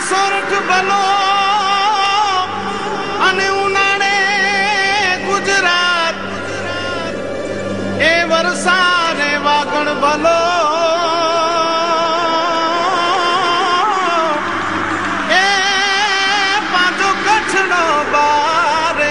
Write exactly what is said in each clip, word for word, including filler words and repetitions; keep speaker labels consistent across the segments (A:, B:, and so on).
A: સોરઠ બલો અને ઉનાળે ગુજરાત એ વરસાદે વાગણ બલો એ પાછો કચ્છનો બારે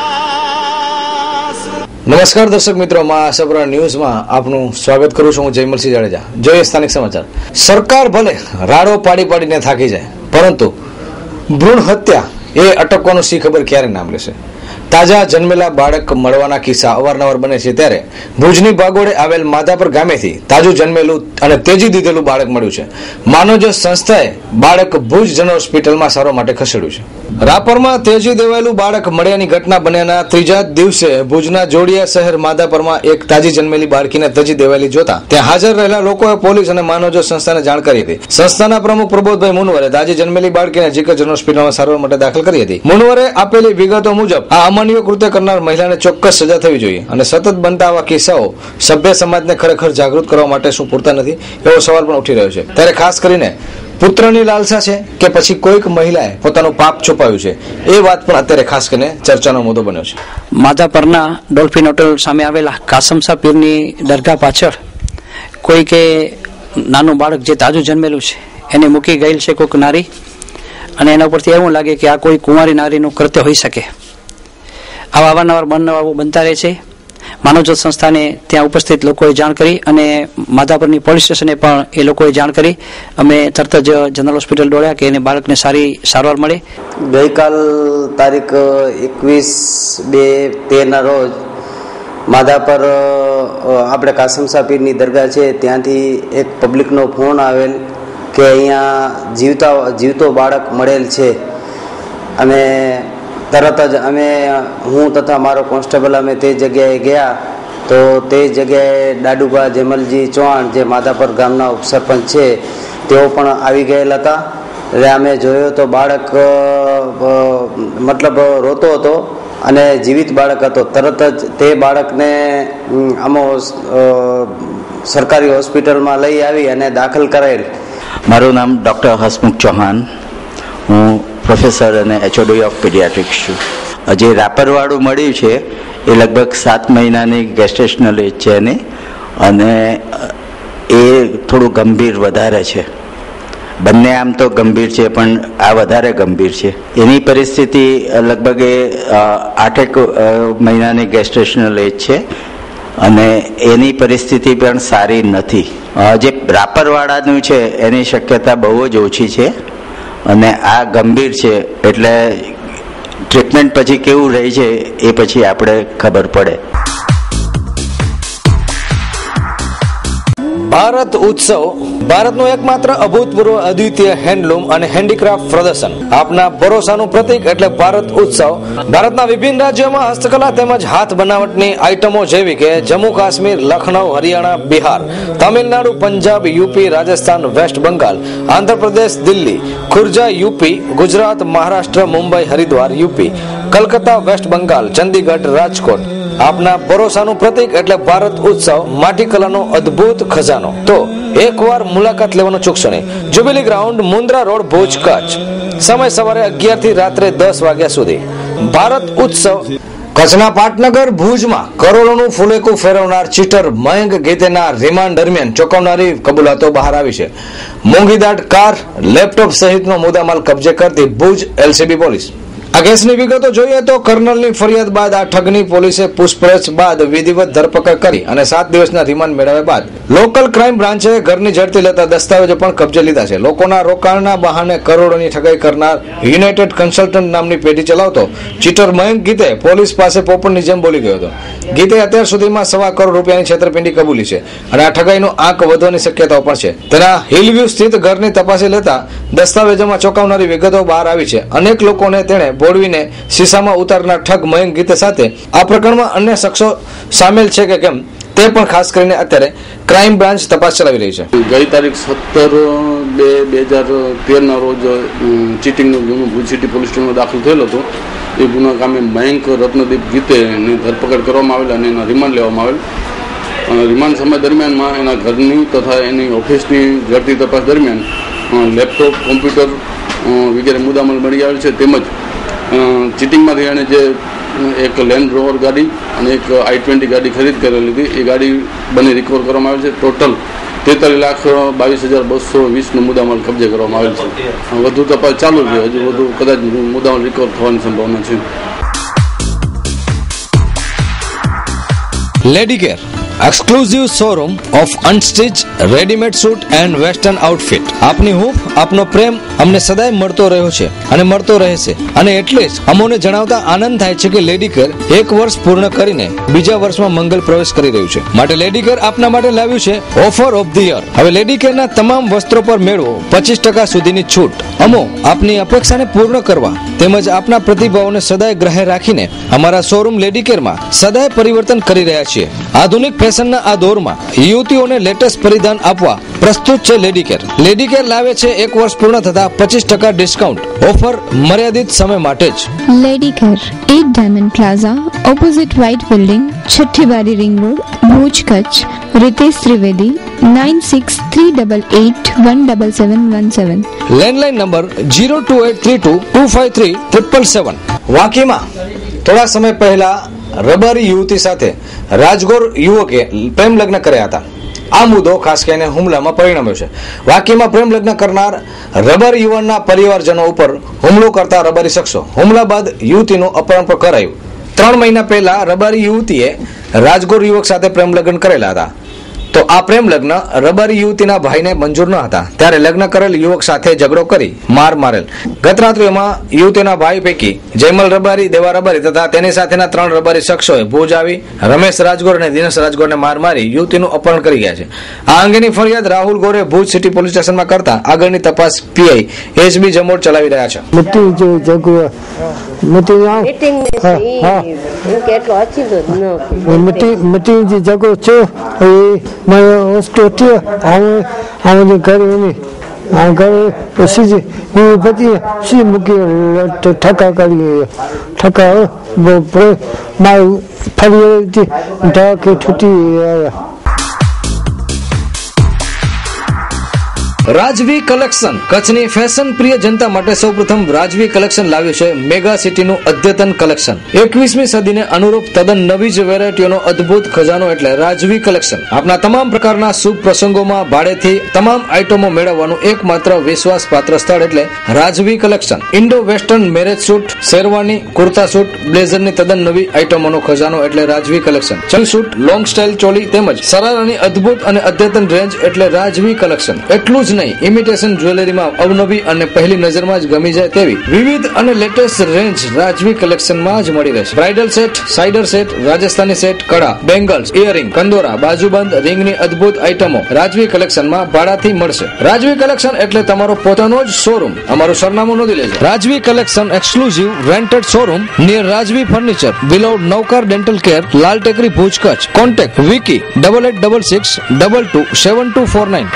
A: માસ।
B: નમસ્કાર દર્શક મિત્રો, માં આશાપુરા ન્યૂઝમાં આપનું સ્વાગત કરું છું। હું જયમલસિંહ જાડેજા। જોઈએ સ્થાનિક સમાચાર। સરકાર ભલે રાડો પાડી પાડીને થાકી જાય, પરંતુ ભ્રૂણ હત્યા એ અટકવાનું શી ખબર ક્યારે નામ લેશે। તાજા જન્મેલા બાળક મળવાના કિસ્સા અવારનવાર બને છે, ત્યારે ભુજની ભાગોળે આવેલ માધાપર ગામેથી તાજું જન્મેલું અને તેજી દીધેલું બાળક મળ્યું છે। માનવજ સંસ્થાએ બાળક ભુજ જનરલ હોસ્પિટલમાં સારવાર માટે ખસેડ્યું છે। રાપરમાં તેજી દેવાયેલું બાળક મળ્યાની ઘટના બન્યાના ત્રીજા દિવસે ભુજના જોડિયા શહેર માધાપરમાં એક તાજી જન્મેલી બાળકીને તજી દેવાયેલી જોતા ત્યાં હાજર રહેલા લોકોએ પોલીસ અને માનવજ સંસ્થાને જાણ કરી હતી। સંસ્થાના પ્રમુખ પ્રબોધભાઈ મુનવરે તાજી જન્મેલી બાળકીને જીકર જનરલ હોસ્પિટલમાં સારવાર માટે દાખલ કરી હતી। મુનવરે આપેલી વિગતો મુજબ આ અમાનવીય કૃત્ય કરનાર મહિલાને ચોક્કસ સજા થવી જોઈએ અને સતત બનતા આવા કિસ્સાઓ સભ્ય સમાજને ખરેખર જાગૃત કરવા માટે શું પૂરતા નથી એવો સવાલ પણ ઉઠી રહ્યો છે। ત્યારે ખાસ કરીને પુત્રની લાલસા છે કે પછી કોઈક મહિલાએ પોતાનું પાપ છુપાવ્યું છે, એ વાત પણ અત્યારે ખાસ કરીને ચર્ચાનો મુદ્દો બન્યો છે।
C: માધાપરના ડોલ્ફિન હોટલ સામે આવેલા કાસમસા પીરની દરગાહ પાછળ કોઈકે નાનું બાળક જે તાજું જન્મેલું છે એને મૂકી ગયેલ છે કોઈક નારી, અને એના ઉપરથી એવું લાગે કે આ કોઈ કુંવારી નારીનું કૃત્ય હોઈ શકે। આવા અવારનવાર બનાવો બનતા રહે છે। માનવજ્યોત સંસ્થાને ત્યાં ઉપસ્થિત લોકોએ જાણ કરી અને માધાપરની પોલીસ સ્ટેશને પણ એ લોકોએ જાણ કરી। અમે તરત જ જનરલ હોસ્પિટલ દોડ્યા કે એને બાળકને સારી સારવાર મળે।
D: ગઈકાલ તારીખ એકવીસ બે તેરના રોજ માધાપર આપણે કાસમસા પીરની દરગાહ છે ત્યાંથી એક પબ્લિકનો ફોન આવેલ કે અહીંયા જીવતા જીવતો બાળક મળેલ છે, અને તરત જ અમે હું તથા મારો કોન્સ્ટેબલ અમે તે જગ્યાએ ગયા તો તે જગ્યાએ દાડુભા જેમલજી ચૌહાણ જે માધાપર ગામના ઉપસરપંચ છે તેઓ પણ આવી ગયેલા હતા। એટલે અમે જોયો તો બાળક મતલબ રોતો હતો અને જીવિત બાળક હતો। તરત જ તે બાળકને અમો સરકારી હોસ્પિટલમાં લઈ આવી અને દાખલ કરાયેલ।
E: મારું નામ ડૉક્ટર હસમુખ ચૌહાણ, હું પ્રોફેસર અને એચઓડી ઓફ પીડિયાટ્રિક્સ છું। જે રાપરવાળું મળ્યું છે એ લગભગ સાત મહિનાની ગેસ્ટેશનલ એજ છે એની, અને એ થોડું ગંભીર વધારે છે। બંને આમ તો ગંભીર છે પણ આ વધારે ગંભીર છે। એની પરિસ્થિતિ લગભગ એ આઠેક મહિનાની ગેસ્ટેશનલ એજ છે અને એની પરિસ્થિતિ પણ સારી નથી। જે રાપરવાળાનું છે એની શક્યતા બહુ જ ઓછી છે અને આ ગંભીર છે, એટલે ટ્રીટમેન્ટ પછી કેવું રહે છે એ પછી આપણે ખબર પડે।
B: ભારત ઉત્સવ ભારતનું એકમાત્ર અભૂતપૂર્વ અદ્વિતીય હેન્ડલૂમ અને હેન્ડીક્રાફ્ટ પ્રદર્શન, આપના ભરોસાનું પ્રતીક એટલે ભારત ઉત્સવ ભારતના વિભિન્ન રાજ્યોમાં હસ્તકલા તેમજ હાથ બનાવટની આઇટમો જેવી કે Jammu Kashmir, Lucknow, Haryana, Bihar, Tamil Nadu, Punjab, UP, Rajasthan, west Bengal, Andhra Pradesh, Delhi, Khurja UP, Gujarat, Maharashtra, Mumbai, Haridwar UP, Calcutta west Bengal, Chandigarh, Rajkot, આપના ભરોસાનું પ્રતીક એટલે ભારત ઉત્સવ માટી કલાનો અદ્ભુત ખજાનો। તો એકવાર મુલાકાત લેવાનું ચૂકશો નહીં। Jubilee ground, Mundra road, Bhuj, Kutch. સમય સવારે અગિયાર થી રાત્રે દસ વાગ્યા સુધી। ભારત ઉત્સવ। કચ્છના પાટનગર ભુજમાં કરોડોનું ફુલેકું ફેરવનાર ચીટર મયંક ગીતેના રિમાન્ડ દરમિયાન ચોંકાવનારી કબૂલાતો બહાર આવી છે। મોંઘીદાટ કાર, લેપટોપ સહિતનો મુદ્દામાલ કબજે કરતી ભુજ એલસીબી પોલીસ। આ કેસની વિગતો જોઈએ તો કર્નલની ફરિયાદ બાદ આ ઠગની પોલીસે પૂછપરછ બાદ વિધિવત ધરપકડ કરી અને સાત દિવસના રિમાન્ડ મેળવ્યા બાદ લોકલ ક્રાઇમ બ્રાન્ચે ઘરની ઝડપી લેતા દસ્તાવેજો પણ કબજે લીધા છે। લોકોના રોકાણના બહાને કરોડોની ઠગાઈ કરનાર યુનાઇટેડ કન્સલ્ટન્ટ નામની પેઢી ચલાવતો ચીટર મયંક ગીતે પોલીસ પાસે પોપટની જેમ બોલી ગયો હતો। ગીતે અત્યાર સુધીમાં સવા કરોડ રૂપિયાની છેતરપિંડી કબૂલી છે અને આ ઠગાઈનો આંક વધવાની શક્યતાઓ પણ છે। તેના હિલવ્યુ સ્થિત ઘરની તપાસી લેતા દસ્તાવેજોમાં ચોંકાવનારી વિગતો બહાર આવી છે। અનેક લોકોને તેણે બોડવીને શીશામાં ઉતારનાર ઠગ મયંક ગીતે સાથે આ પ્રકરણમાં અન્ય શખ્સો સામેલ છે કે કેમ તે પણ ખાસ કરીને અત્યારે ક્રાઇમ બ્રાન્ચ તપાસ ચલાવી રહી છે।
F: ગઈ તારીખ સત્તર બે બે હજાર તેરના રોજ ચીટિંગનો ગુનો ભુજ સિટી પોલીસ સ્ટેશનમાં દાખલ થયેલો હતો। એ ગુના કામે મયંક રત્નદીપ ગીતેની ધરપકડ કરવામાં આવેલ અને એના રિમાન્ડ લેવામાં આવેલ। રિમાન્ડ સમય દરમિયાનમાં એના ઘરની તથા એની ઓફિસની ઝડપી તપાસ દરમિયાન લેપટોપ, કોમ્પ્યુટર વગેરે મુદ્દામાલ મળી આવેલ છે. તેમજ ચીટિંગમાંથી એણે જે એક લેન્ડ રોવર ગાડી અને એક આઈ ટ્વેન્ટી ગાડી ખરીદ કરેલી હતી, એ ગાડી બંને રિકવર કરવામાં આવેલ છે. ટોટલ તેતાલીસ લાખ બાવીસ હજાર બસો વીસનો મુદ્દામાલ કબજે કરવામાં આવેલ છે. વધુ તપાસ ચાલુ છે, હજુ વધુ કદાચ મુદ્દામાલ રિકવર થવાની સંભાવના છે.
B: Ladycare exclusive showroom of unstitch readymade suit and western outfit. આપની હૂંફ, આપનો પ્રેમ અમને સદાય મળતો રહ્યો છે અને મળતો રહેશે, અને એટલે જ અમોને જણાવતા આનંદ થાય છે કે લેડીકેર એક વર્ષ પૂર્ણ કરીને બીજા વર્ષમાં મંગલ પ્રવેશ કરી રહ્યું છે. માટે લેડીકેર આપના માટે લાવ્યું છે ઓફર ઓફ ધ યર. હવે લેડીકેરના તમામ વસ્ત્રો પર મેળવો પચીસ ટકા સુધીની છૂટ. અમો આપની અપેક્ષાને પૂર્ણ કરવા તેમજ આપના પ્રતિભાવોને સદાય ગ્રહે રાખીને અમારા શોરૂમ લેડીકેરમાં સદાય પરિવર્તન કરી રહ્યા છીએ. આધુનિક ફેશનના આ દોરમાં યુવતીઓને લેટેસ્ટ પરિધાન આપવા પ્રસ્તુત છે લેડીકેર. લેડીકેર લાવે છે એક વર્ષ પૂર્ણ થતા પચીસ ટકા ડિસ્કાઉન્ટ. ઓફર મર્યાદિત સમય માટે જ.
G: લેડીકેર એક diamond plaza, opposite white building, Chhathi Bari ring road, Bhuj, Kutch. Ritesh Trivedi, nine six three double eight one double seven one seven.
B: Landline number zero two eight three two two five three triple seven. વાકીમાં થોડા સમય પહેલા રબારી યુવતી સાથે રાજગોર યુવકે પ્રેમ લગ્ન કર્યા હતા. આ મુદ્દો ખાસ કરીને હુમલામાં પરિણમ્યો છે. વાકીમાં પ્રેમ લગ્ન કરનાર રબારી યુવાનના પરિવારજનો ઉપર હુમલો કરતા રબારી શખ્સો. હુમલા બાદ યુવતીનું અપહરણ પણ કરાયું. ત્રણ મહિના પહેલા રબારી યુવતીએ રાજગોર યુવક સાથે પ્રેમ લગ્ન કરેલા હતા. તો આ પ્રેમ લગ્ન રબારી યુવતીના ભાઈને મંજૂર ન હતા, ત્યારે લગ્ન કરેલ યુવક સાથે ઝઘડો કરી માર મારેલ. ગત રાત્રિમાં યુવતીના ભાઈ પૈકી જયમલ રબારી, દેવા રબારી તથા તેની સાથેના ત્રણ રબારી શખ્સોએ ભુજ આવી રમેશ રાજગોર અને દિનેશ રાજગોરને માર મારી યુવતીનું અપહરણ કરી ગયા છે. આ અંગેની ફરિયાદ રાહુલ ગોરે ભુજ સિટી પોલીસ સ્ટેશનમાં કરતા આગળની તપાસ પીઆઈ એચબી જમોડ ચલાવી રહ્યા છે.
H: ઘરે મૂકી ઠકા કરી ઠકા ફરી ઢાકે છૂટી આવ્યા.
B: રાજવી કલેક્શન કચ્છની ફેશન પ્રિય જનતા માટે સૌપ્રથમ રાજવી કલેક્શન લાવ્યું છે મેગા સિટીનું અદ્યતન કલેક્શન. એકવીસમી સદીને અનુરૂપ તદ્દન નવી જ વેરાયટીઓનો અદ્ભુત ખજાનો એટલે રાજવી કલેક્શન. આપના તમામ પ્રકારના શુભ પ્રસંગોમાં ભાડેથી તમામ આઇટમો મેળવવાનું એકમાત્ર વિશ્વાસપાત્ર સ્થળ એટલે Rajvi collection. Indo western marriage suit, sherwani, kurta suit, બ્લેઝરની તદ્દન નવી આઇટમોનો ખજાનો એટલે રાજવી કલેક્શન. ચલ સૂટ, લોંગ સ્ટાઇલ ચોલી તેમજ સરારાની અદ્ભુત અને અદ્યતન રેન્જ એટલે રાજવી કલેક્શન. એટલું જ નહીં, ઇમિટેશન જ્વેલરીમાં અવનવી અને પહેલી નજરમાં જ ગમી જાય તેવી વિવિધ અને લેટેસ્ટ રેન્જ રાજવી કલેક્શનમાં જ મળી રહેશે. બ્રાઇડલ સેટ, સાઇડર સેટ, રાજસ્થાની સેટ, કડા, બેંગલ્સ, ઇયરિંગ, કંદોરા, બાજુબંધ, રિંગની અદ્ભુત આઇટમો રાજવી કલેક્શનમાં ભાડાથી મળશે. રાજવી કલેક્શન એટલે તમારો પોતાનો જ શોરૂમ. અમારું સરનામું નોંધી લેજો. Rajvi collection exclusive rented showroom near Rajvi furniture, below Navkar dental care, Lal Tekri, Bhuj, Kutch. Contact Vicky double eight double six double two seven two four nine.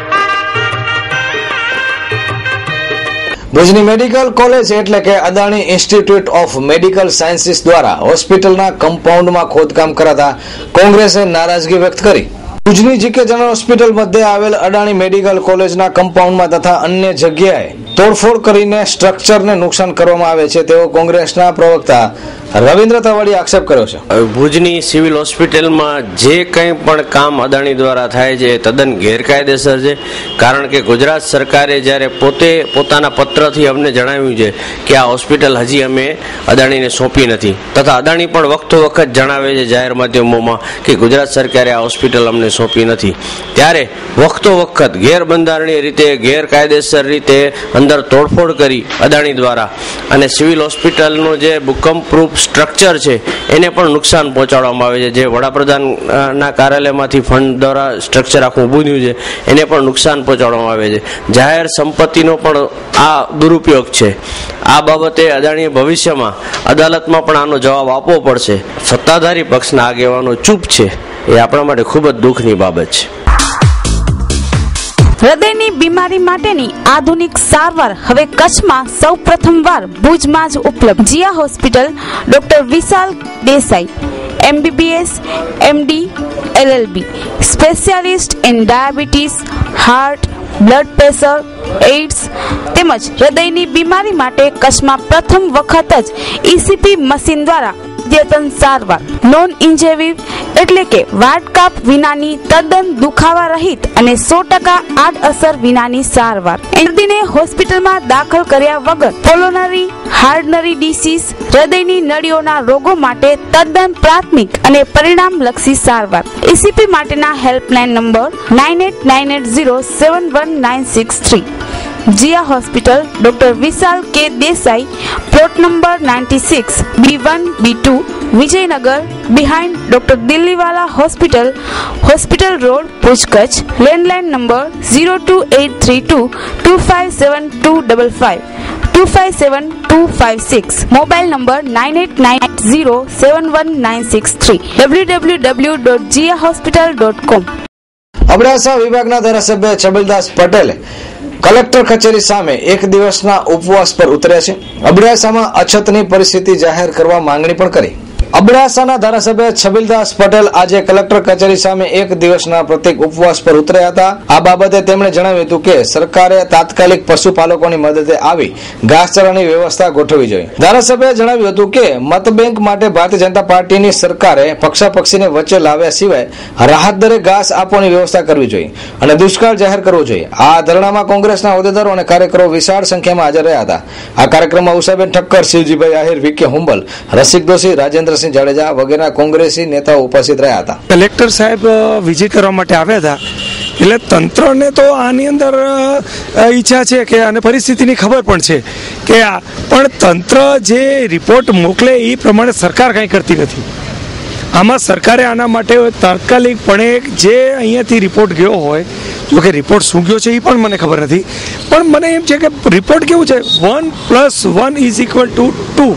B: ભુજની મેડિકલ કોલેજ એટલે કે Adani institute of medical sciences દ્વારા હોસ્પિટલના કમ્પાઉન્ડમાં ખોદકામ કરાતા કોંગ્રેસે નારાજગી વ્યક્ત કરી. ભુજની જીકે જનરલ હોસ્પિટલ મધ્યે આવેલ અદાણી મેડિકલ કોલેજના કમ્પાઉન્ડમાં તથા અન્ય જગ્યાએ તોડફોડ કરીને સ્ટ્રક્ચરને નુકસાન કરવામાં આવે છે તેવો કોંગ્રેસના પ્રવક્તા રવિન્દ્ર તવાડીએ આક્ષેપ કર્યો છે.
I: ભુજની સિવિલ હોસ્પિટલમાં જે કંઈ પણ કામ અદાણી દ્વારા થાય છે એ તદ્દન ગેરકાયદેસર છે. કારણ કે ગુજરાત સરકારે જ્યારે પોતે પોતાના પત્રથી અમને જણાવ્યું છે કે આ હોસ્પિટલ હજી અમે અદાણીને સોંપી નથી, તથા અદાણી પણ વખતો વખત જણાવે છે જાહેર માધ્યમોમાં કે ગુજરાત સરકારે આ હોસ્પિટલ અમને સોંપી નથી, ત્યારે વખતો વખત ગેરબંધારણીય રીતે ગેરકાયદેસર રીતે અંદર તોડફોડ કરી અદાણી દ્વારા અને સિવિલ હોસ્પિટલનું જે ભૂકંપ પ્રૂફ સ્ટ્રક્ચર છે એને પણ નુકસાન પહોંચાડવામાં આવે છે. જે વડાપ્રધાનના કાર્યાલયમાંથી ફંડ દ્વારા સ્ટ્રક્ચર આખું ઊભું થયું છે એને પણ નુકસાન પહોંચાડવામાં આવે છે. જાહેર સંપત્તિનો પણ આ દુરુપયોગ છે. આ બાબતે અદાણીએ ભવિષ્યમાં અદાલતમાં પણ આનો જવાબ આપવો પડશે. સત્તાધારી પક્ષના આગેવાનો ચૂપ છે એ આપણા માટે ખૂબ જ દુઃખની બાબત છે.
J: હૃદયની બીમારી માટેની આધુનિક સારવાર હવે કચ્છમાં સૌ પ્રથમવાર ભુજમાં જ ઉપલબ્ધ. Jiya hospital, doctor Vishal Desai, MBBS, MD, LLB, specialist in diabetes, heart, blood pressure, AIDS તેમજ હૃદયની બીમારી માટે કચ્છમાં પ્રથમ વખત જ ઈસીપી મશીન દ્વારા અદ્યતન સારવાર, નોન ઇન્વેઝિવ એટલે કે વાટકાપ વિનાની તદ્દન દુખાવા રહિત અને સો ટકા આડઅસર વિનાની સારવાર. દર્દીને હોસ્પિટલમાં દાખલ કર્યા વગર પોલોનરી હાર્ટનરી ડિસીઝ, હૃદયની નળીઓના રોગો માટે તદ્દન પ્રાથમિક અને પરિણામલક્ષી સારવાર. ઈસીપી માટેના helpline number nine eight nine eight zero seven one nine six three. Jiya hospital doctor Vishal K Desai, plot number ninety six B one B two, Vijaynagar, behind doctor Delhiwala hospital, hospital road, Bhuj Kutch. Landline number zero two eight three two two five seven two double five two five seven two five six. Mobile number nine eight nine eight zero seven one nine six three. W W W dot Jiya hospital dot com.
B: Abdasa વિભાગના ધારાસભ્ય છબીલદાસ પટેલે collector કચેરી સામે એક દિવસના ઉપવાસ પર ઉતર્યા છે. અબડાસામાં અછતની પરિસ્થિતિ જાહેર કરવા માંગણી પણ કરી. અબડાસાના ધારાસભ્ય છબીલદાસ પટેલ આજે કલેક્ટર કચેરી સામે એક દિવસના પ્રતિક ઉપવાસ પર ઉતર્યા હતા. આ બાબતે તેમણે જણાવ્યું હતું કે સરકારે તાત્કાલિક પશુપાલકોની મદદે આવી ઘાસચારાની વ્યવસ્થા ગોઠવવી જોઈએ. ધારાસભ્યએ જણાવ્યું હતું કે મતબેંક માટે ભારતીય જનતા પાર્ટીની સરકારે પક્ષાપક્ષીને વચ્ચે લાવ્યા સિવાય રાહત દરે ઘાસ આપવાની વ્યવસ્થા કરવી જોઈએ અને દુષ્કાળ જાહેર કરવો જોઈએ. આ ધરણામાં કોંગ્રેસના હોદ્દેદારો અને કાર્યકરો વિશાળ સંખ્યામાં હાજર રહ્યા હતા. આ કાર્યક્રમમાં ઉષાબેન ઠક્કર, શિવજીભાઈ આહિર, વિકે હુંબલ, રસિક દોશી, રાજેન્દ્ર જાડેજા વગેરે કોંગ્રેસી નેતાઓ ઉપસ્થિત રહ્યા હતા.
K: કલેક્ટર સાહેબ વિઝિટ કરવા માટે આવ્યા હતા એટલે તંત્રને તો આની અંદર ઈચ્છા છે કે અને પરિસ્થિતિની ખબર પણ છે કે આ પણ તંત્ર જે રિપોર્ટ મોકલે એ પ્રમાણે સરકાર કંઈ કરતી નથી. આમાં સરકારે આના માટે તાત્કાલિકપણે જે અહીંયાથી રિપોર્ટ ગયો હોય, જો કે રિપોર્ટ શું ગયો છે એ પણ મને ખબર નથી, પણ મને એમ છે કે રિપોર્ટ કેવું છે, one plus one is equal to two.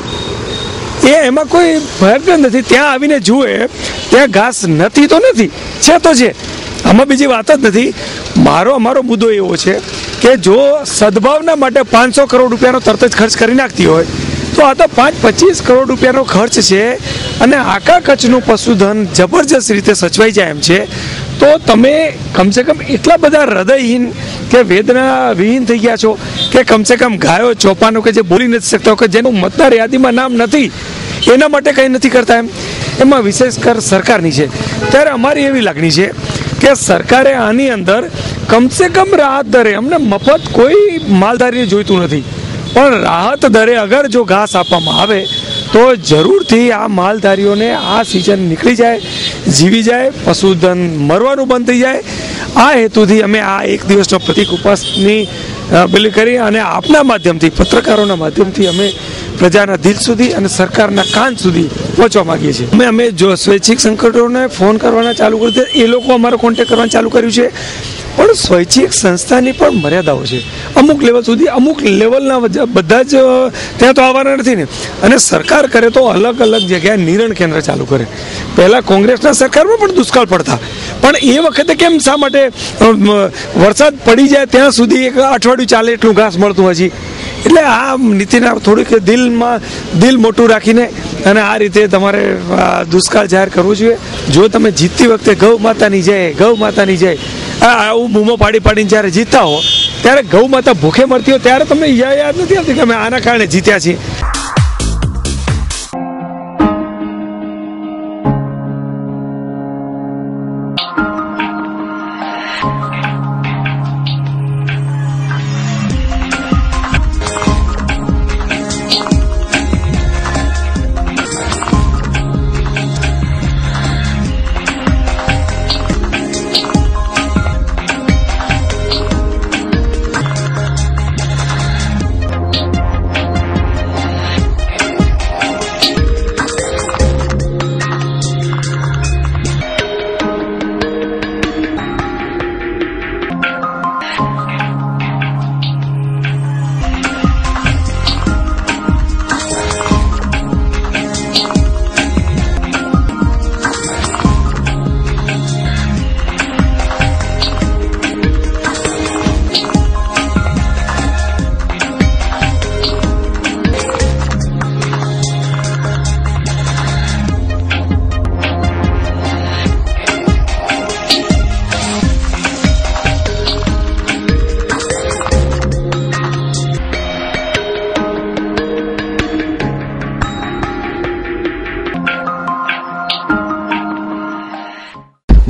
K: એ એમાં કોઈ ભયંકર નથી. ત્યાં આવીને જુએ ત્યાં ઘાસ નથી તો નથી, છે તો છે, આમાં બીજી વાત જ નથી. મારો અમારો મુદ્દો એવો છે કે જો સદભાવના માટે પાંચસો કરોડ રૂપિયાનો તરત જ ખર્ચ કરી નાખતી હોય તો આ તો પાંચ પચીસ કરોડ રૂપિયાનો ખર્ચ છે અને આખા કચ્છનું પશુધન જબરજસ્ત રીતે સચવાઈ જાય એમ છે. તો તમે કમસે કમ એટલા બધા હૃદયહીન કે વેદના વિહીન થઈ ગયા છો કે કમસે કમ ગાયો ચોપાનો કે જે બોલી નથી શકતા, કે જેનું મતદાર યાદીમાં નામ નથી, એના માટે કંઈ નથી કરતા એમ. એમાં વિશેષ કર સરકારની છે. ત્યારે અમારી એવી લાગણી છે કે સરકારે આની અંદર કમસે કમ રાહત દરે, અમને મફત કોઈ માલધારીને જોઈતું નથી, પણ રાહત દરે અગર જો ઘાસ આપવામાં આવે તો જરૂરથી આ માલધારીઓને આ સિઝન નીકળી જાય, જીવી જાય, પશુધન મરવાનું બંધ થઈ જાય. આ હેતુથી અમે આ એક દિવસનો પ્રતિક ઉપવાસની બિલી કરી અને આપના માધ્યમથી, પત્રકારોના માધ્યમથી અમે પ્રજાના દિલ સુધી અને સરકારના કાન સુધી પહોંચવા માંગીએ છીએ. અમે અમે જો સ્વૈચ્છિક સંગઠનોને ફોન કરવાના ચાલુ કરી દીધા, એ લોકો અમારો કોન્ટેક્ટ કરવાનું ચાલુ કર્યું છે. પણ સ્વૈચ્છિક સંસ્થાની પણ મર્યાદાઓ છે. અમુક લેવલ સુધી, અમુક લેવલના બધા જ ત્યાં તો આવવાના નથી ને. અને સરકાર કરે તો અલગ અલગ જગ્યાએ નિરણ કેન્દ્ર ચાલુ કરે. પહેલાં કોંગ્રેસના સરકારમાં પણ દુષ્કાળ પડતા, પણ એ વખતે કેમ શા માટે વરસાદ પડી જાય ત્યાં સુધી એક અઠવાડિયું ચાલે એટલું ઘાસ મળતું હજી. એટલે આ નીતિના થોડીક દિલમાં દિલ મોટું રાખીને અને આ રીતે તમારે દુષ્કાળ જાહેર કરવું જોઈએ. જો તમે જીતતી વખતે ગૌ માતાની જય, ગૌ માતાની જય આવું બૂમો પાડી પાડીને જ્યારે જીતતા હો ત્યારે ગૌ માતા ભૂખે મરતી હોય ત્યારે તમને યાદ નથી આવતી કે અમે આના કારણે જીત્યા છીએ.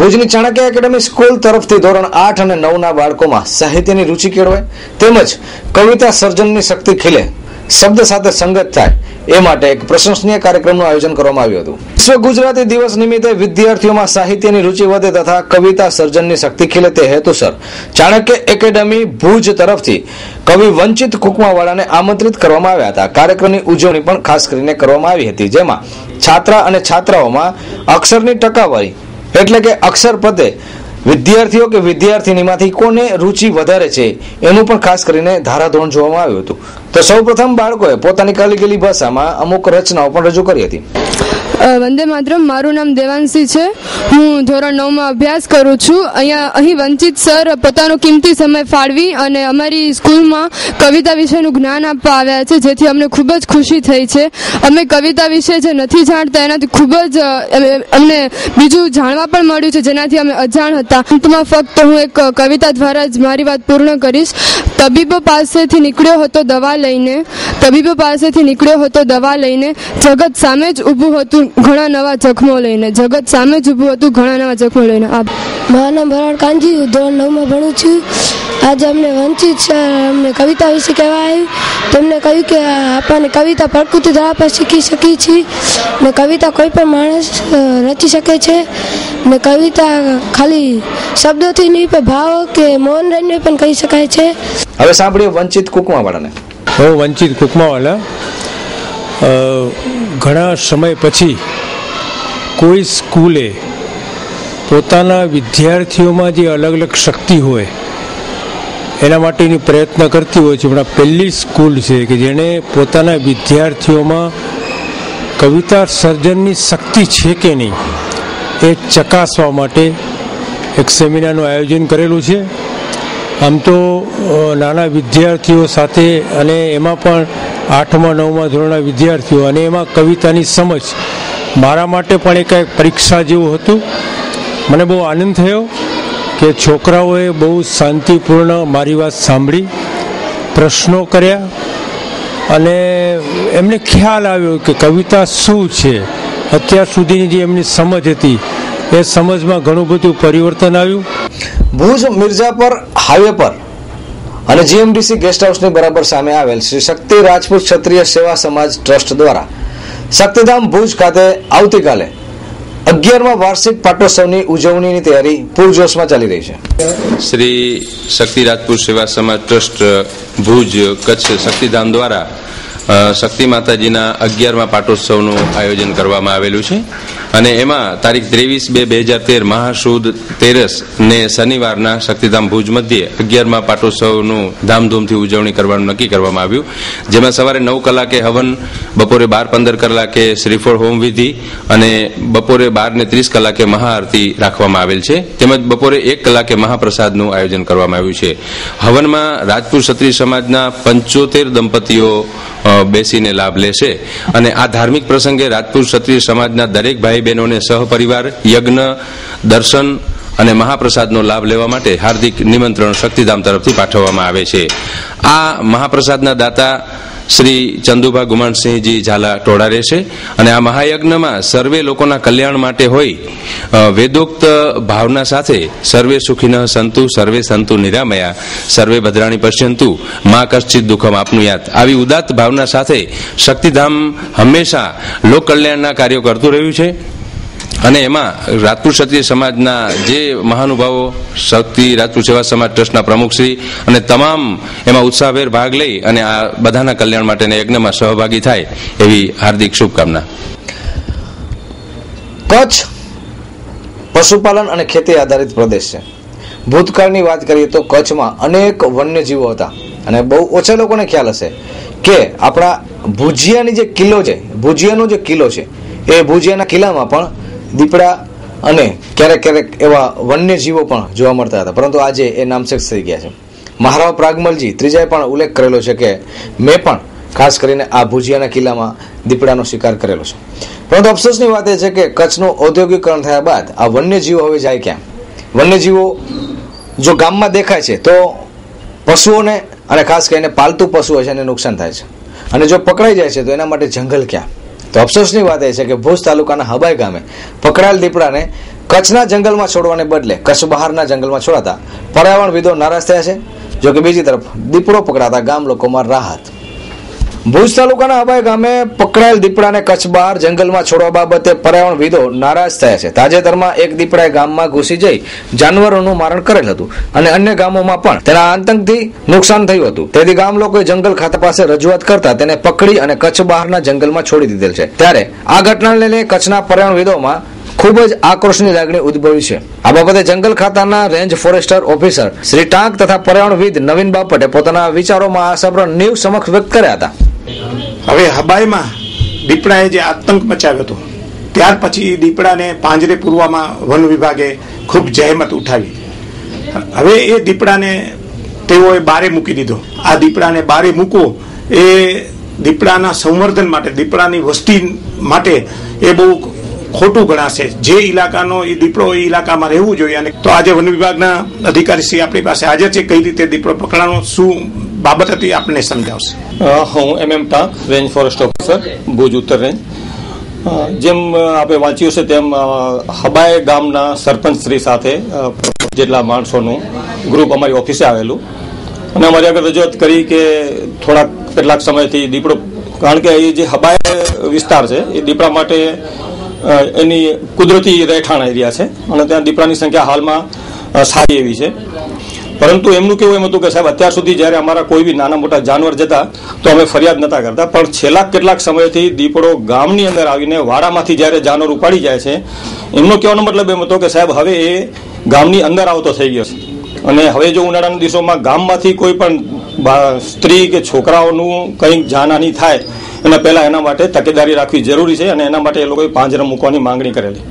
B: ભુજની ચાણક્ય એકેડમી સ્કૂલ તરફથી ધોરણ આઠ અને નવ ના બાળકોમાં સાહિત્યની રુચિ કેળવાય તેમજ કવિતા સર્જનની શક્તિ ખીલે, શબ્દ સાથે સંગત થાય એ માટે એક પ્રશંસનીય કાર્યક્રમનું આયોજન કરવામાં આવ્યું હતું. વિશ્વ ગુજરાતી દિવસ નિમિત્તે વિદ્યાર્થીઓમાં સાહિત્યની રુચિ વધે તથા કવિતા સર્જનની શક્તિ ખીલે તે હેતુસર ચાણક્ય એકેડમી ભુજ તરફથી કવિ વંચિત કુકમાવાળાને આમંત્રિત કરવામાં આવ્યા હતા. કાર્યક્રમની ઉજવણી પણ ખાસ કરીને કરવામાં આવી હતી, જેમાં છાત્રા અને છાત્રાઓમાં અક્ષરની ટકાવારી એટલે કે અક્ષર પદે વિદ્યાર્થીઓ કે વિદ્યાર્થીનીમાંથી કોને રુચિ વધારે છે એનું પણ ખાસ કરીને ધારાધોરણ જોવામાં આવ્યું હતું. તો સૌપ્રથમ બાળકોએ પોતાની કલીગલી ભાષામાં અમુક રચનાઓ પણ રજૂ કરી હતી.
L: વંદે માતરમ. મારું નામ દેવાંશી છે. હું ધોરણ નવમાં અભ્યાસ કરું છું. અહીંયા અહીં વંચિત સર પોતાનો કિંમતી સમય ફાળવી અને અમારી સ્કૂલમાં કવિતા વિશેનું જ્ઞાન આપવા આવ્યા છે, જેથી અમને ખૂબ જ ખુશી થઈ છે. અમે કવિતા વિશે જે નથી જાણતા એનાથી ખૂબ જ અમને બીજું જાણવા પણ મળ્યું છે, જેનાથી અમે અજાણ હતા. અંતમાં ફક્ત હું એક કવિતા દ્વારા જ મારી વાત પૂર્ણ કરીશ. તબીબો પાસેથી નીકળ્યો હતો દવા લઈને, તબીબો પાસેથી નીકળ્યો હતો દવા લઈને, જગત સામે જ ઊભું હતું ઘણા નવા જખમો લઈને, જગત સામે જ ઊભું હતું ઘણા નવા જખમો લઈને.
M: મારું નામ ભરવાડ કાનજી, હું ધોરણ નવમાં ભણું છું. આજે અમને વંચિત અમને કવિતા વિશે કહેવા આવ્યું. તેમને કહ્યું કે આપણને કવિતા પ્રકૃતિ દ્વારા પર શીખી શકીએ છીએ ને કવિતા કોઈ પણ માણસ રચી શકે છે ને કવિતા ખાલી શબ્દોથી નહીં પણ ભાવ કે મૌન રહીને પણ કહી શકાય છે.
B: હવે સાંભળીએ વંચિત કુકમાવાળાને.
N: હું વંચિત કુકમાવાળા ઘણા સમય પછી કોઈ સ્કૂલે પોતાના વિદ્યાર્થીઓમાં જે અલગ અલગ શક્તિ હોય એના માટેની પ્રયત્ન કરતી હોય છે. હમણાં પહેલી સ્કૂલ છે કે જેણે પોતાના વિદ્યાર્થીઓમાં કવિતા સર્જનની શક્તિ છે કે નહીં એ ચકાસવા માટે એક સેમિનારનું આયોજન કરેલું છે. આમ તો નાના વિદ્યાર્થીઓ સાથે અને એમાં પણ આઠમા નવમા ધોરણના વિદ્યાર્થીઓ અને એમાં કવિતાની સમજ મારા માટે પણ એક પરીક્ષા જેવું હતું. મને બહુ આનંદ થયો કે છોકરાઓએ બહુ શાંતિપૂર્ણ મારી વાત સાંભળી, પ્રશ્નો કર્યા અને એમને ખ્યાલ આવ્યો કે કવિતા શું છે. અત્યાર સુધીની જે એમની સમજ હતી એ સમજમાં ઘણું બધું પરિવર્તન આવ્યું.
B: ભુજ મિર્જાપર હાઈવે પર અને જીએમડીસી ગેસ્ટ હાઉસની બરાબર સામે આવેલ શ્રી શક્તિ રાજપૂત ક્ષત્રિય સેવા સમાજ ટ્રસ્ટ દ્વારા શક્તિધામ ભુજ ખાતે આવતીકાલે અગિયારમા વાર્ષિક પાટોત્સવની ઉજવણીની તૈયારી પૂરજોશમાં ચાલી રહી છે.
O: શ્રી શક્તિ રાજપૂત સેવા સમાજ ટ્રસ્ટ ભુજ કચ્છ શક્તિધામ દ્વારા શક્તિ માતાજીના અગિયારમા પાટોત્સવનું આયોજન કરવામાં આવેલું છે અને એમાં તારીખ ત્રેવીસ બે બે હજાર તેર મહાસુદ તેરસ ને શનિવારના શક્તિધામ ભુજ મધ્યે અગિયારમા પાટોત્સવનું ધામધૂમથી ઉજવણી કરવાનું નક્કી કરવામાં આવ્યું. જેમાં સવારે નવ કલાકે હવન, બપોરે બાર પંદર કલાકે શ્રીફળ હોમ વિધિ અને બપોરે બાર ને ત્રીસ કલાકે મહાઆરતી રાખવામાં આવેલ છે. તેમજ બપોરે એક કલાકે મહાપ્રસાદનું આયોજન કરવામાં આવ્યું છે. હવનમાં રાજપૂત ક્ષત્રિય સમાજના પંચોતેર દંપતીઓ બેસીને લાભ લેશે અને આ ધાર્મિક પ્રસંગે રાજપૂત ક્ષત્રિય સમાજના દરેક ભાઈ બહેનોને સહપરિવાર યજ્ઞ, દર્શન અને મહાપ્રસાદનો લાભ લેવા માટે હાર્દિક નિમંત્રણ શક્તિધામ તરફથી પાઠવવામાં આવે છે. આ મહાપ્રસાદના દાતા શ્રી ચંદુભા ગુમાનસિંહજી ઝાલા ટોળા રહેશે અને આ મહાયજ્ઞમાં સર્વે લોકોના કલ્યાણ માટે હોય વેદોક્ત ભાવના સાથે સર્વે સુખિનઃ સંતુ, સર્વે સંતુ નિરામયા, સર્વે ભદ્રાણી પશ્યંતુ, મા કશ્ચિત દુઃખમ આપનુયાત આવી ઉદાત્ત ભાવના સાથે શક્તિધામ હંમેશા લોક કલ્યાણના કાર્યો કરતું રહ્યું છે અને એમાં રાજપૂત ક્ષત્રિય સમાજના જે મહાનુભાવો, શક્તિ રાજપૂત સેવા સમાજ ટ્રસ્ટના પ્રમુખશ્રી અને તમામ એમાં ઉત્સાહભેર ભાગ લઈ અને આ બધાના કલ્યાણ માટેના યજ્ઞમાં સહભાગી થાય એવી હાર્દિક શુભકામના.
B: કચ્છ પશુપાલન અને ખેતી આધારિત પ્રદેશ છે. ભૂતકાળની વાત કરીએ તો કચ્છમાં અનેક વન્યજીવો હતા અને બહુ ઓછા લોકોને ખ્યાલ હશે કે આપણા ભુજિયાની જે કિલ્લો છે, ભુજિયાનો જે કિલ્લો છે એ ભુજિયાના કિલ્લામાં પણ દીપડા અને ક્યારેક ક્યારેક એવા વન્યજીવો પણ જોવા મળતા હતા, પરંતુ આજે એ નામશેષ થઈ ગયા છે. મહારાવ પ્રાગમલજી ત્રીજાએ પણ ઉલ્લેખ કરેલો છે કે મેં પણ ખાસ કરીને આ ભુજિયાના કિલ્લામાં દીપડાનો શિકાર કરેલો છે. પરંતુ અફસોસની વાત એ છે કે કચ્છનું ઔદ્યોગિકરણ થયા બાદ આ વન્યજીવો હવે જાય ક્યાં? વન્યજીવો જો ગામમાં દેખાય છે તો પશુઓને અને ખાસ કરીને પાલતુ પશુઓ છે એને નુકસાન થાય છે અને જો પકડાઈ જાય છે તો એના માટે જંગલ ક્યાં? તો અફસોસની વાત એ છે કે ભુજ તાલુકાના હબાઈ ગામે પકડાયેલ દીપડાને કચ્છના જંગલમાં છોડવાને બદલે કચ્છ બહારના જંગલમાં છોડાતા પર્યાવરણવિદો નારાજ થયા છે. જો કે બીજી તરફ દીપડો પકડાતા ગામ લોકોમાં રાહત. ભુજ તાલુકાના હબાઈ ગામે પકડાયેલ દીપડાને કચ્છ બહાર જંગલમાં છોડવા બાબતે પર્યાવરણવિદો નારાજ થયા છે. તાજેતરમાં એક દીપડાએ ગામમાં ઘૂસી જઈ જાનવરોનું મારણ કરેલ હતું અને અન્ય ગામોમાં પણ તેના આતંકથી નુકસાન થયું હતું. તેથી ગામ લોકોએ જંગલ ખાતા પાસે રજૂઆત કરતા તેને પકડી અને કચ્છ બહારના જંગલમાં છોડી દીધેલ છે. ત્યારે આ ઘટનાને લઈને કચ્છના પર્યાવરણવિદોમાં ખૂબ જ આક્રોશની લાગણી ઉદ્ભવી છે. આ બાબતે જંગલ ખાતાના range forester officer Shri Tank તથા પર્યાવરણવિદ નવીન બાપટે પોતાના વિચારોમાં આ સબ્ર ન્યૂઝ સમક્ષ વ્યક્ત કર્યા હતા.
P: હવે હબાઈમાં દીપડાએ જે આતંક મચાવ્યો હતો ત્યાર પછી દીપડાને પાંજરે પૂરવામાં વન વિભાગે ખૂબ જહેમત ઉઠાવી. હવે એ દીપડાને તેઓએ બારે મૂકી દીધો. આ દીપડાને બારે મૂકવો એ દીપડાના સંવર્ધન માટે, દીપડાની વસ્તી માટે એ બહુ ખોટું ગણાશે. જે ઇલાકાનો એ દીપડો એ ઇલાકામાં રહેવું જોઈએ. અને તો આજે વન વિભાગના અધિકારી શ્રી આપણી પાસે હાજર છે. કઈ રીતે દીપડો પકડાનો શું બાબત હતી આપને સમજાવશે.
Q: હું M M Tank, range forest officer, Bhuj ઉત્તર રેન્જ. જેમ આપણે વાંચ્યું છે તેમ હબાઈ ગામના સરપંચ શ્રી સાથે જેટલા માણસોનું ગ્રુપ અમારી ઓફિસે આવેલું અને અમારી આગળ રજૂઆત કરી કે થોડાક કેટલાક સમયથી દીપડો, કારણ કે એ જે હબાઈ વિસ્તાર છે એ દીપડા માટે એની કુદરતી રહેઠાણ એરિયા છે અને ત્યાં દીપડાની સંખ્યા હાલમાં સારી એવી છે. પરંતુ એમનું કેવું એમ હતું કે સાહેબ અત્યાર સુધી જ્યારે અમારા કોઈ બી નાના મોટા જાનવર જતા તો અમે ફરિયાદ નતા કરતા, પણ છેલ્લા કેટલાક સમયથી દીપડો ગામની અંદર આવીને વાડામાંથી જ્યારે જાનવર ઉપાડી જાય છે એમનો કહેવાનો મતલબ એમ હતો કે સાહેબ હવે એ ગામની અંદર આવતો થઈ ગયો છે અને હવે જો ઉનાળાના દિવસોમાં ગામમાંથી કોઈ પણ સ્ત્રી કે છોકરાઓનું કંઈક જાનહાની થાય એના પહેલા એના માટે તકેદારી રાખવી જરૂરી છે અને એના માટે એ લોકોએ પાંજરા મૂકવાની માંગણી કરેલી.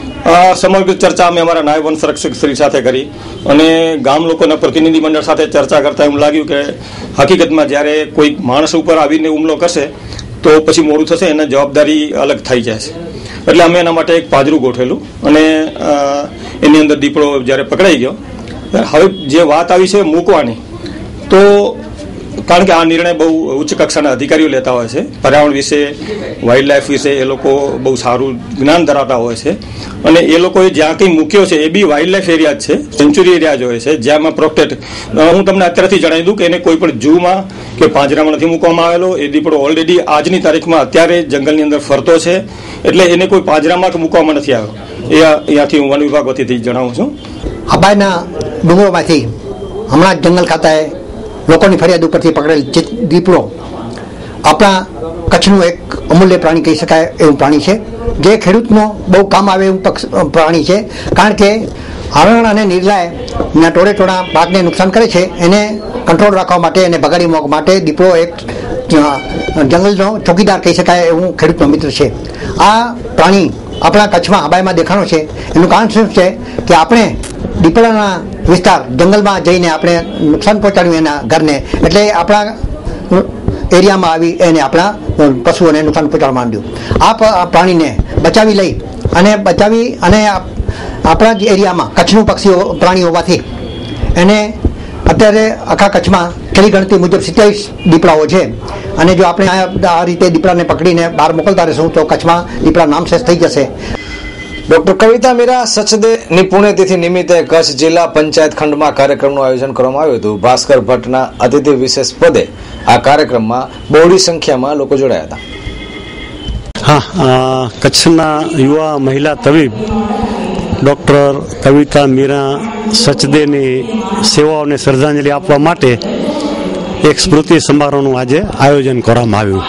Q: સમગ્ર ચર્ચા અમે અમારા નાયબ વન સંરક્ષક શ્રી સાથે કરી અને ગામ લોકોના પ્રતિનિધિ મંડળ સાથે ચર્ચા કરતા એવું લાગ્યું કે હકીકતમાં જ્યારે કોઈ માણસ ઉપર આવીને હુમલો કરશે તો પછી મોડું થશે, એના જવાબદારી અલગ થઈ જાય છે. એટલે અમે એના માટે એક પાંજરું ગોઠવેલું અને એની અંદર દીપડો જ્યારે પકડાઈ ગયો, હવે જે વાત આવી છે મૂકવાની, તો કારણ કે આ નિર્ણય બહુ ઉચ્ચ કક્ષાના અધિકારીઓ લેતા હોય છે. પર્યાવરણ વિશે, વાઇલ્ડ લાઈફ વિશે એ લોકો બહુ સારું જ્ઞાન ધરાવતા હોય છે અને એ લોકોએ જ્યાં કંઈ મૂક્યો છે એ બી વાઇલ્ડ લાઈફ એરિયા જ છે, સેન્ચુરી એરિયા જ હોય છે જ્યાંમાં પ્રોટેક્ટ. હું તમને અત્યારથી જણાવી દઉં કે એને કોઈ પણ ઝૂમાં કે પાંજરામાં નથી મૂકવામાં આવેલો. એ દીપડો ઓલરેડી આજની તારીખમાં અત્યારે જંગલની અંદર ફરતો છે, એટલે એને કોઈ પાંજરામાં કે મૂકવામાં નથી આવ્યો. એ અહીંયાથી હું વન વિભાગ વતીથી જણાવું છું.
R: હબાઈના ડુંગરોમાંથી હમણાં જ જંગલ ખાતાએ લોકોની ફરિયાદ ઉપરથી પકડેલ દીપડો આપણા કચ્છનું એક અમૂલ્ય પ્રાણી કહી શકાય એવું પ્રાણી છે, જે ખેડૂતનો બહુ કામ આવે એવું પ્રાણી છે. કારણ કે હરણ અને નીરલાએ ટોળે ટોળા પાકને નુકસાન કરે છે, એને કંટ્રોલ રાખવા માટે અને ભગાડી મૂકવા માટે દીપડો એક જંગલનો ચોકીદાર કહી શકાય એવું ખેડૂતનો મિત્ર છે. આ પ્રાણી આપણા કચ્છમાં હબાઈમાં દેખાણો છે. એનું કારણ શું છે કે આપણે દીપડાના વિસ્તાર જંગલમાં જઈને આપણે નુકસાન પહોંચાડ્યું એના ઘરને, એટલે આપણા એરિયામાં આવી એને આપણા પશુઓને નુકસાન પહોંચાડવા માંડ્યું. આ પ્રાણીને બચાવી લઈ અને બચાવી અને આપણા જ એરિયામાં કચ્છનું પક્ષીઓ પ્રાણી હોવાથી એને અત્યારે આખા કચ્છમાં છેલ્લી ગણતરી મુજબ સિત્યાવીસ દીપડાઓ છે અને જો આપણે આ રીતે દીપડાને પકડીને બહાર મોકલતા રહીશું તો કચ્છમાં દીપડા નામશેષ થઈ જશે.
B: ડોક્ટર કવિતા મીરા સચદેની પુણ્યતિથિ નિમિત્તે કચ્છ જિલ્લા પંચાયત ખંડમાં કાર્યક્રમનું આયોજન કરવામાં આવ્યું હતું. ભાસ્કર ભટ્ટના અતિથિ વિશેષ પદે આ કાર્યક્રમમાં બહોળી સંખ્યામાં લોકો જોડાયા
S: હતા. હા, કચ્છના યુવા મહિલા તબીબ ડોક્ટર કવિતા મીરા સચદેની સેવાઓને શ્રદ્ધાંજલિ આપવા માટે એક સ્મૃતિ સમારોહનું આજે આયોજન કરવામાં આવ્યું.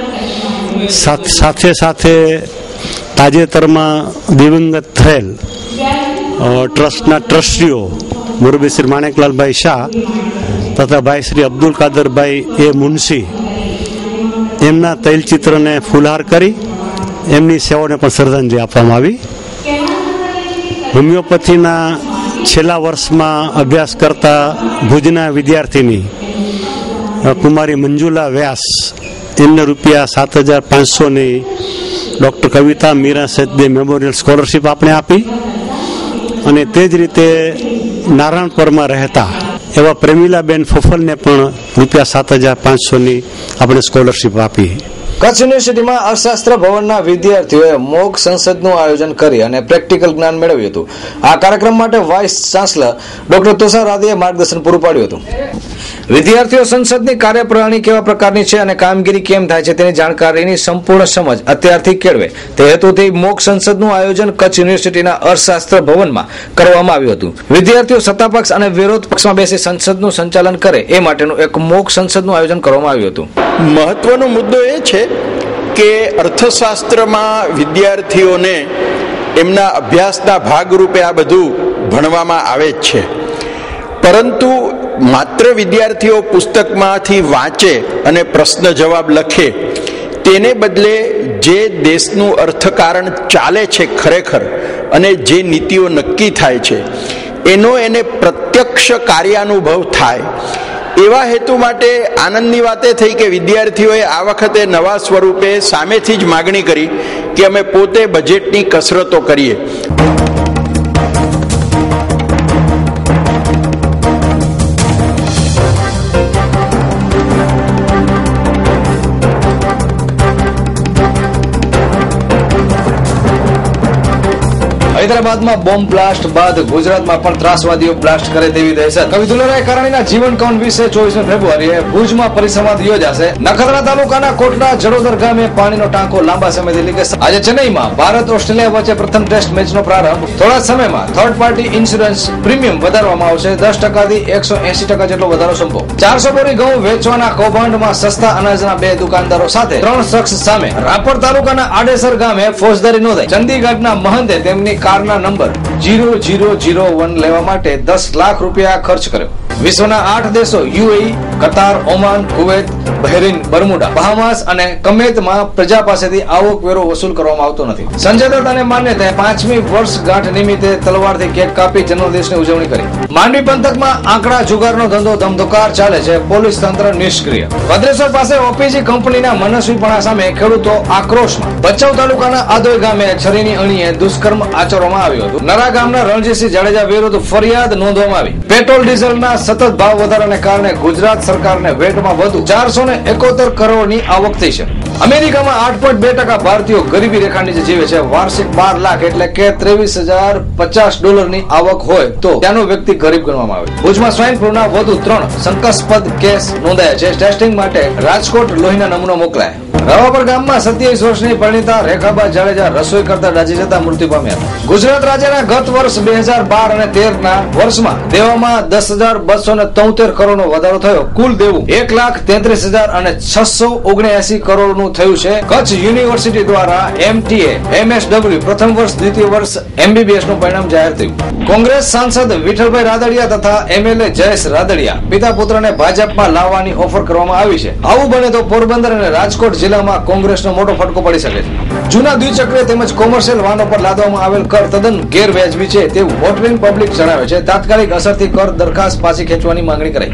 S: સાથે સાથે તાજેતરમાં દિવંગત થયેલ ટ્રસ્ટના ટ્રસ્ટીઓ મુરબી શ્રી માણેકલાલભાઈ શાહ તથા ભાઈ શ્રી અબ્દુલ કાદરભાઈ એ મુનશી એમના તૈલચિત્રને ફૂલહાર કરી એમની સેવાઓને પણ શ્રદ્ધાંજલિ આપવામાં આવી. હોમિયોપેથીના છેલ્લા વર્ષમાં અભ્યાસ કરતા ભુજના વિદ્યાર્થીની કુમારી મંજુલા વ્યાસ એમને રૂપિયા સાત હજાર પાંચસોની doctor Kavita Meera Sachde memorial scholarship આપણે આપી અને તે જ રીતે નારાયણપુરમાં રહેતા એવા પ્રેમિલાબેન ફફલને પણ રૂપિયા સાત હજાર પાંચસોની આપણે સ્કોલરશીપ આપી.
B: કચ્છ યુનિવર્સિટીમાં અર્થશાસ્ત્ર ભવનના વિદ્યાર્થીઓએ મોક સંસદનું આયોજન કરી અને પ્રેક્ટિકલ જ્ઞાન મેળવ્યું હતું. આ કાર્યક્રમ માટે વાઇસ ચાન્સલર ડોક્ટર તુષાર રાદીએ માર્ગદર્શન પૂરું પાડ્યું હતું. વિદ્યાર્થીઓ સંસદની કાર્યપ્રણાલી કેવા પ્રકારની છે અને કામગીરી કેમ થાય છે તેની જાણકારીની સંપૂર્ણ સમજ અત્યારથી કેળવે તે હેતુથી મોક સંસદનું આયોજન કચ્છ યુનિવર્સિટીના અર્થશાસ્ત્ર ભવનમાં કરવામાં આવ્યું હતું. વિદ્યાર્થીઓ સત્તાપક્ષ અને વિરોધ પક્ષમાં બેસી સંસદનું સંચાલન કરે એ માટેનું એક મોક સંસદનું આયોજન કરવામાં આવ્યું હતું.
T: મહત્વનો મુદ્દો એ છે કે અર્થશાસ્ત્રમાં વિદ્યાર્થીઓને એમના અભ્યાસના ભાગરૂપે આ બધું ભણવામાં આવે જ છે, પરંતુ માત્ર વિદ્યાર્થીઓ પુસ્તકમાંથી વાંચે અને પ્રશ્ન જવાબ લખે તેને બદલે જે દેશનું અર્થકારણ ચાલે છે ખરેખર અને જે નીતિઓ નક્કી થાય છે એનો એને પ્રત્યક્ષ કાર્યાનુભવ થાય, એવા હેતુ માટે આનંદની વાત એ થઈ કે વિદ્યાર્થીઓએ આ વખતે નવા સ્વરૂપે સામેથી જ માગણી કરી કે અમે પોતે બજેટની કસરતો કરીએ.
B: હૈદરાબાદમાં બોમ્બ બ્લાસ્ટ બાદ ગુજરાતમાં પણ ત્રાસવાદીઓ બ્લાસ્ટ કરે તેવી દહેશત. કવિ દુલારાય કારાણીના જીવન કવન વિશે ચોવીસમી ફેબ્રુઆરીએ ભુજમાં પરિસંવાદ યોજાશે. નખત્રાણા તાલુકાના કોટડા જડોદર ગામે પાણીનો ટાંકો લાંબા સમયથી લીકેજ. આજે ચેન્નઈમાં ભારત ઓસ્ટ્રેલિયા વચ્ચે પ્રથમ ટેસ્ટ મેચનો પ્રારંભ. થોડા સમયમાં થર્ડ પાર્ટી ઇન્સ્યોરન્સ પ્રીમિયમ વધારવામાં આવશે. દસ ટકાથી એકસો એસી ટકા જેટલો વધારો સંભવ. ચારસો બોરી ઘઉં વેચવાના કૌભાંડમાં સસ્તા અનાજના બે દુકાનદારો સાથે ત્રણ શખ્સ સામે. રાપર તાલુકાના આડેસર ગામે ફોજદારી નોંધાઈ. ચંદીગઢના મહંતે તેમની કારના number zero zero zero one લેવા માટે દસ લાખ રૂપિયા ખર્ચ કર્યો. વિશ્વના આઠ દેશો UAE, Qatar, Oman, Kuwait, Bahrain, Bermuda, Bahamas અને કમેતમાં પ્રજા પાસેથી આવક વેરો વસૂલ કરવામાં આવતો નથી. સંજય દત્ત અને માન્યતાએ પાંચમી વર્ષગાંઠ નિમિત્તે તલવારથી કેક કાપી જન્મદિવસની ઉજવણી કરી. માંડવી પંથકમાં આંકડા જુગારનો ધંધો ધમધોકાર ચાલે છે. પોલીસ તંત્ર નિષ્ક્રિય. ભદ્રેશ્વર પાસે ઓપીજી કંપનીના મનસ્વીપણા સામે ખેડૂતો આક્રોશમાં. ભચાઉ તાલુકાના આદોઈ ગામે છરીની અણીએ દુષ્કર્મ આચરવામાં આવ્યું હતું. નરા ગામના રણજીતસિંહ જાડેજા વિરુદ્ધ ફરિયાદ નોંધવામાં આવી. પેટ્રોલ ડીઝલના સતત ભાવ વધારાને કારણે ગુજરાત સરકારને વેટમાં વધુ ચારસો ને એકોતેર કરોડની આવક થઈ છે. અમેરિકામાં આઠ પોઈન્ટ બે ટકા ભારતીયો ગરીબી રેખા નીચે જીવે છે. વાર્ષિક બાર લાખ એટલે કે ત્રેવીસ હજાર પચાસ ડોલરની આવક હોય તો ત્યાંનો વ્યક્તિ ગરીબ ગણવામાં આવે. ભુજમાં સ્વાઇન ફ્લુના વધુ ત્રણ શંકાસ્પદ કેસ નોંધાયા છે. ટેસ્ટિંગ માટે રાજકોટ લોહીના નમૂનો મોકલાયા. રવાપર ગામમાં સત્યાવીસ વર્ષની પરિણીતા રેખાબા જાડેજા રસોઈ કરતા દાઝી જતા મૃત્યુ પામ્યા. ગુજરાત રાજ્યના ગત વર્ષ બે હજાર બાર અને તેર ના વર્ષમાં દેવામાં દસ હજાર બસો ને તોતેર કરોડનો વધારો થયો. કુલ દેવું એક લાખ તેત્રીસ હજાર અને છસો ઓગણએસી કરોડનું થયું છે. કચ્છ યુનિવર્સિટી દ્વારા એમટીએ એમએસડબલ્યુ પ્રથમ વર્ષ દ્વિતીય વર્ષ એમબીબીએસ નું પરિણામ જાહેર થયું. કોંગ્રેસ સાંસદ વિઠ્ઠલભાઈ રાદડિયા તથા એમએલએ જયેશ રાદડિયા પિતા પુત્રને ભાજપમાં લાવવાની ઓફર કરવામાં આવી છે. આવું બને તો પોરબંદર અને રાજકોટ જિલ્લામાં કોંગ્રેસનો મોટો ફટકો પડી શકે છે. જૂના દ્વિચક્રીય તેમજ કોમર્શિયલ વાહનો પર લાદવામાં આવેલ કર તદ્દન ગેરવ્યાજબી છે તેવું મોટરિંગ પબ્લિક જણાવે છે. તાત્કાલિક અસરથી કર દરખાસ્ત પાછી ખેંચવાની માંગણી કરાઈ.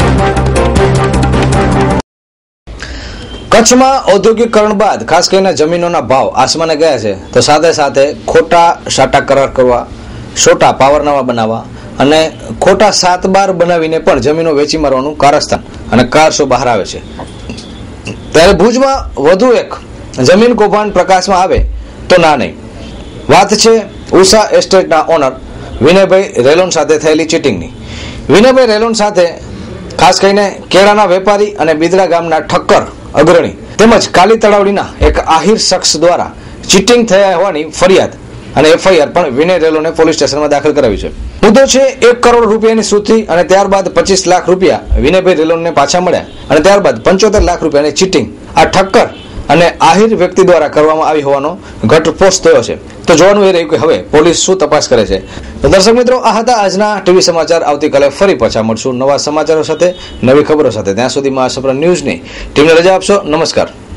B: કચ્છમાં ઔદ્યોગિકરણ બાદ ખાસ કરીને જમીનોના ભાવ આસમાને ગયા છે, તો સાથે સાથે ખોટા સાટા કરાર કરવા, છોટા પાવરનામા બનાવવા અને ખોટા સાત બાર બનાવીને પણ જમીનો વેચી મારવાનું કારસ્તાન અને કારસો બહાર આવે છે. ત્યારે ભુજમાં વધુ એક જમીન કૌભાંડ પ્રકાશમાં આવે તો ના નહીં. વાત છે ઉષા એસ્ટેટના ઓનર વિનયભાઈ રેલોન સાથે થયેલી ચીટિંગની. વિનયભાઈ રેલોન સાથે ખાસ કરીને કેળાના વેપારી અને બિદડા ગામના ઠક્કર અગ્રણી તેમજ કાલી તળાવડીના એક આહિર શખ્સ દ્વારા ચીટિંગ થયા હોવાની ફરિયાદ અને એફઆઈઆર પણ વિનય રેલોને પોલીસ સ્ટેશનમાં દાખલ કરાવી છે. મુદ્દો છે એક કરોડ રૂપિયાની સૂચિ અને ત્યારબાદ પચીસ લાખ રૂપિયા વિનયભાઈ રેલોનને પાછા મળ્યા અને ત્યારબાદ પંચોતેર લાખ રૂપિયાની ચીટિંગ આ ઠક્કર અને આહિર વ્યક્તિ દ્વારા કરવામાં આવી હોવાનો ઘટસ્ફોટ થયો છે. તો જોવાનું એ રહ્યું કે હવે પોલીસ શું તપાસ કરે છે. તો દર્શક મિત્રો, આ હતા આજના ટીવી સમાચાર. આવતીકાલે ફરી પાછા મળશું નવા સમાચારો સાથે, નવી ખબરો સાથે. ત્યાં સુધીમાં આ સપ્ર ન્યૂઝની ટીમને રજા આપશો. નમસ્કાર.